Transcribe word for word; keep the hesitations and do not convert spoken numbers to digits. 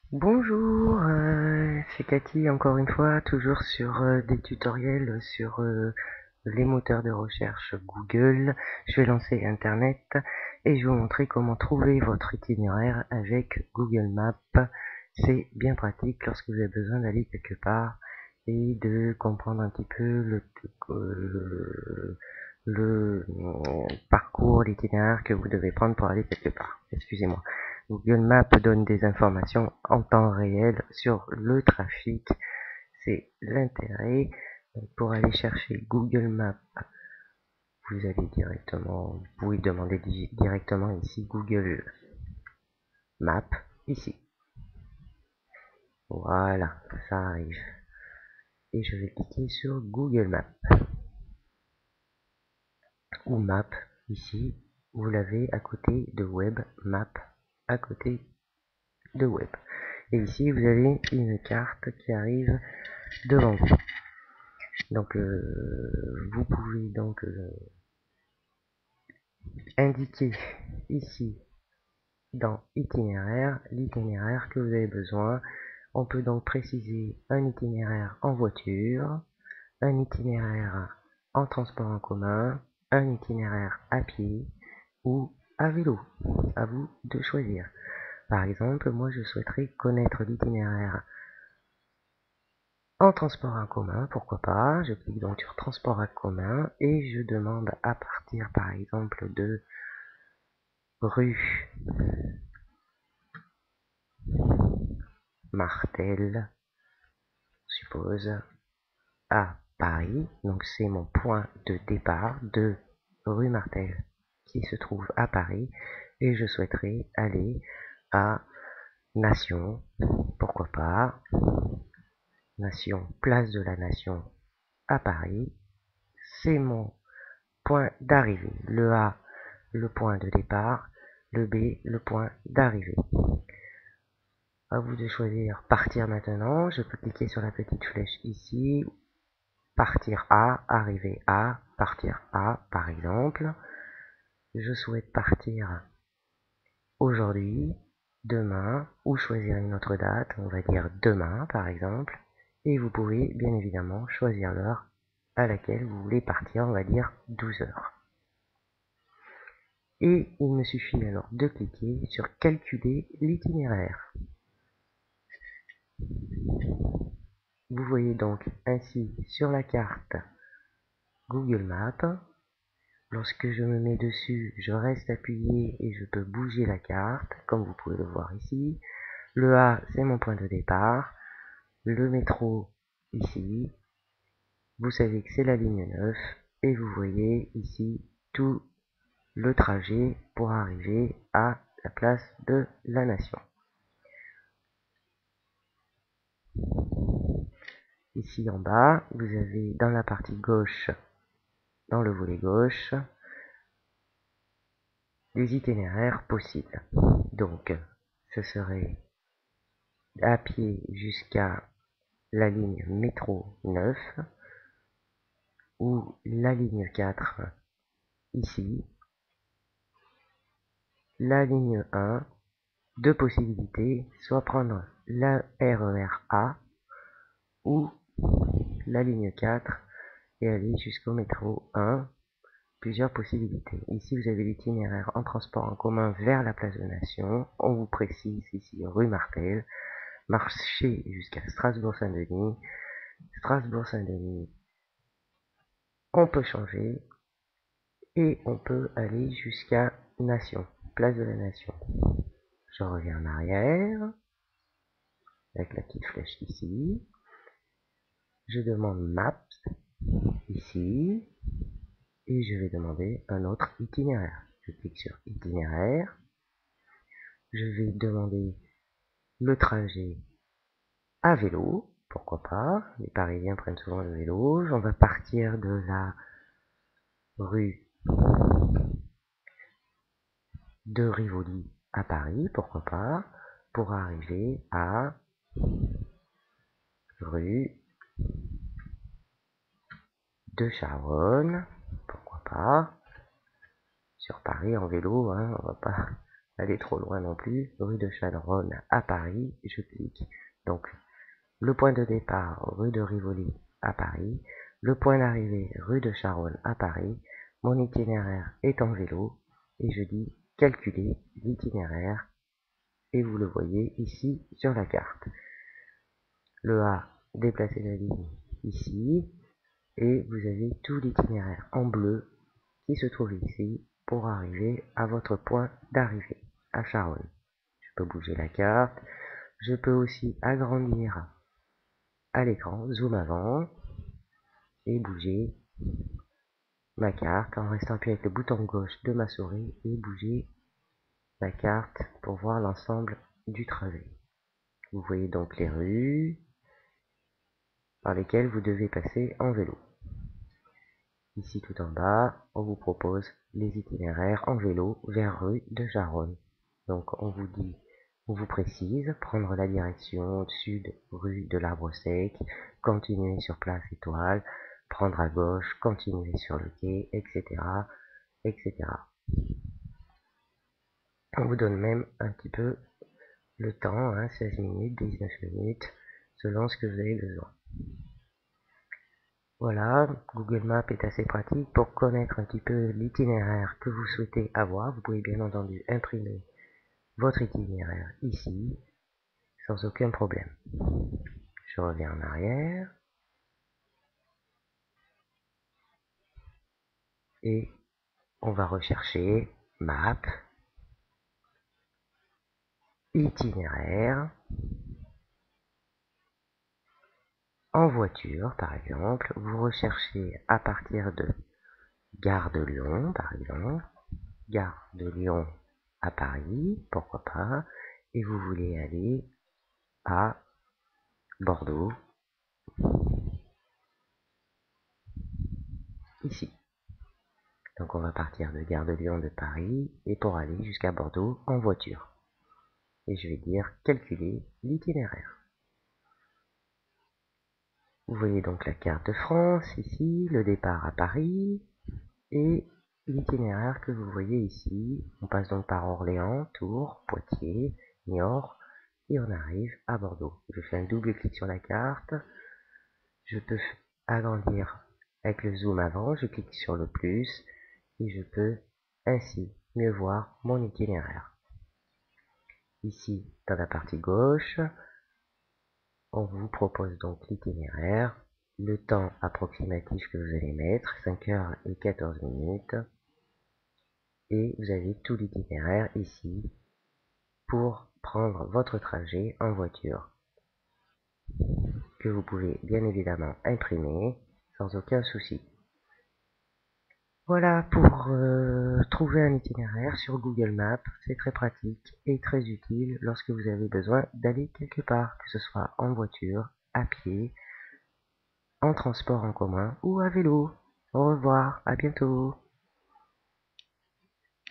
Bonjour, euh, c'est Cathy encore une fois, toujours sur euh, des tutoriels sur euh, les moteurs de recherche Google. Je vais lancer Internet et je vais vous montrer comment trouver votre itinéraire avec Google Maps. C'est bien pratique lorsque vous avez besoin d'aller quelque part et de comprendre un petit peu le, euh, le, le parcours, l'itinéraire que vous devez prendre pour aller quelque part. Excusez-moi. Google Maps donne des informations en temps réel sur le trafic. C'est l'intérêt. Pour aller chercher Google Maps, vous allez directement, vous pouvez demander directement ici Google Maps, ici. Voilà, ça arrive. Et je vais cliquer sur Google Maps. Ou Maps, ici, vous l'avez à côté de Web, Map, à côté de Web. Et ici, vous avez une carte qui arrive devant vous. Donc euh, vous pouvez donc euh, indiquer ici dans itinéraire l'itinéraire que vous avez besoin. On peut donc préciser un itinéraire en voiture, un itinéraire en transport en commun, un itinéraire à pied ou à vélo. À vous de choisir. Par exemple, moi je souhaiterais connaître l'itinéraire en transport en commun, pourquoi pas. Je clique donc sur transport en commun et je demande à partir par exemple de rue Martel, suppose, à Paris. Donc c'est mon point de départ de rue Martel qui se trouve à Paris et je souhaiterais aller à Nation, pourquoi pas, Nation, place de la Nation à Paris. C'est mon point d'arrivée. Le A, le point de départ, le B, le point d'arrivée. À vous de choisir partir maintenant. Je peux cliquer sur la petite flèche ici. Partir à, arriver à, partir à, par exemple. Je souhaite partir aujourd'hui, demain, ou choisir une autre date. On va dire demain, par exemple. Et vous pouvez bien évidemment choisir l'heure à laquelle vous voulez partir. On va dire douze heures. Et il me suffit alors de cliquer sur calculer l'itinéraire. Vous voyez donc ainsi sur la carte Google Maps. Lorsque je me mets dessus, je reste appuyé et je peux bouger la carte, comme vous pouvez le voir ici. Le A, c'est mon point de départ. Le métro, ici. Vous savez que c'est la ligne neuf. Et vous voyez ici tout le trajet pour arriver à la place de la Nation. Ici en bas, vous avez dans la partie gauche, dans le volet gauche, des itinéraires possibles. Donc, ce serait à pied jusqu'à la ligne métro neuf ou la ligne quatre ici, la ligne un, deux possibilités, soit prendre la R E R A ou la ligne quatre et aller jusqu'au métro un. Plusieurs possibilités. Ici, vous avez l'itinéraire en transport en commun vers la place de Nation. On vous précise ici rue Martel. Marcher jusqu'à Strasbourg-Saint-Denis. Strasbourg-Saint-Denis, on peut changer. Et on peut aller jusqu'à Nation, place de la Nation. Je reviens en arrière, avec la petite flèche ici. Je demande Maps, ici. Et je vais demander un autre itinéraire. Je clique sur itinéraire. Je vais demander le trajet à vélo, pourquoi pas. Les Parisiens prennent souvent le vélo. On va partir de la rue de Rivoli à Paris, pourquoi pas, pour arriver à rue de Charonne, pourquoi pas. Sur Paris en vélo, hein, on va pas aller trop loin non plus, rue de Charonne à Paris, je clique. Donc, le point de départ, rue de Rivoli à Paris, le point d'arrivée, rue de Charonne à Paris, mon itinéraire est en vélo, et je dis calculer l'itinéraire, et vous le voyez ici sur la carte. Le A, déplacer la ligne ici, et vous avez tout l'itinéraire en bleu qui se trouve ici pour arriver à votre point d'arrivée, à Charonne. Je peux bouger la carte, je peux aussi agrandir à l'écran, zoom avant, et bouger ma carte en restant appuyé avec le bouton gauche de ma souris et bouger la carte pour voir l'ensemble du trajet. Vous voyez donc les rues par lesquelles vous devez passer en vélo. Ici tout en bas, on vous propose les itinéraires en vélo vers rue de Charonne. Donc on vous dit, on vous précise, prendre la direction sud rue de l'Arbre Sec, continuer sur Place Étoile, prendre à gauche, continuer sur le quai, et cetera, et cetera. On vous donne même un petit peu le temps, hein, seize minutes, dix-neuf minutes, selon ce que vous avez besoin. Voilà, Google Maps est assez pratique pour connaître un petit peu l'itinéraire que vous souhaitez avoir. Vous pouvez bien entendu imprimer votre itinéraire ici, sans aucun problème. Je reviens en arrière. Et on va rechercher map, itinéraire, en voiture par exemple. Vous recherchez à partir de Gare de Lyon par exemple, Gare de Lyon à Paris, pourquoi pas, et vous voulez aller à Bordeaux, ici. Donc on va partir de Gare de Lyon de Paris et pour aller jusqu'à Bordeaux en voiture. Et je vais dire calculer l'itinéraire. Vous voyez donc la carte de France ici, le départ à Paris et l'itinéraire que vous voyez ici. On passe donc par Orléans, Tours, Poitiers, Niort et on arrive à Bordeaux. Je fais un double clic sur la carte. Je peux agrandir avec le zoom avant, je clique sur le plus et je peux ainsi mieux voir mon itinéraire. Ici, dans la partie gauche, on vous propose donc l'itinéraire, le temps approximatif que vous allez mettre, cinq heures et quatorze minutes, et vous avez tout l'itinéraire ici pour prendre votre trajet en voiture, que vous pouvez bien évidemment imprimer sans aucun souci. Voilà pour euh, trouver un itinéraire sur Google Maps, c'est très pratique et très utile lorsque vous avez besoin d'aller quelque part, que ce soit en voiture, à pied, en transport en commun ou à vélo. Au revoir, à bientôt.